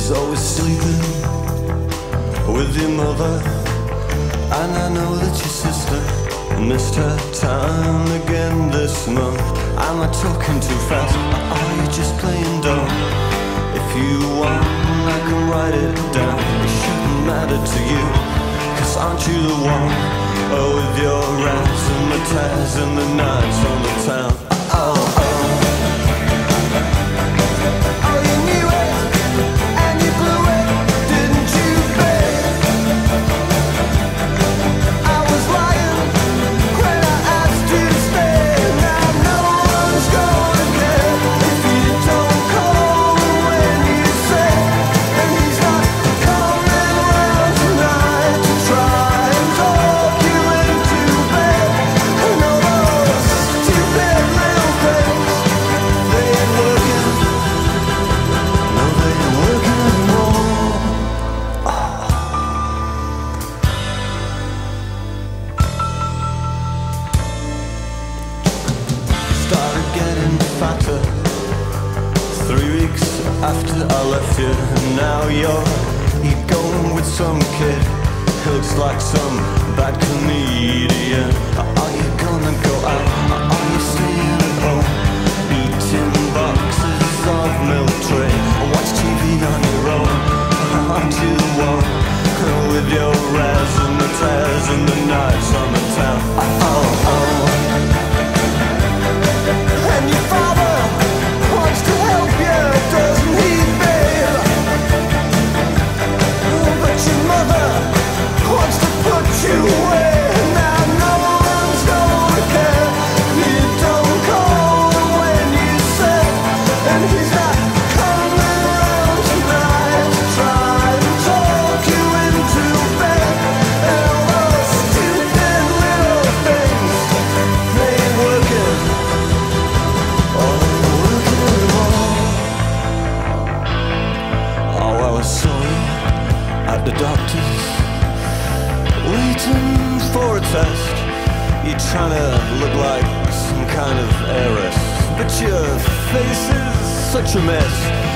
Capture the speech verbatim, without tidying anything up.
She's always sleeping with your mother, and I know that your sister missed her time again this month. Am I talking too fast, or are you just playing dumb? If you want, I can write it down. It shouldn't matter to you, cause aren't you the one? Oh, with your razzmatazz and the nights on the town. Oh, oh. Started getting fatter three weeks after I left you, and now you're you're going with some kid who looks like some bad comedian. Are you gonna go out, or are you staying at home, eating boxes of milk tray, watch T V on your own? Aren't you the one with your razzmatazz and the nights on the town? Oh, oh, oh. And your father wants to help you, doesn't he, babe? But your mother wants to put you away. Now no one's gonna care. You don't call when you say, and he's not coming around tonight to try and talk you into bed. And all those stupid little things, they ain't working. At the doctor's, waiting for a test. You're trying to look like some kind of heiress, but your face is such a mess.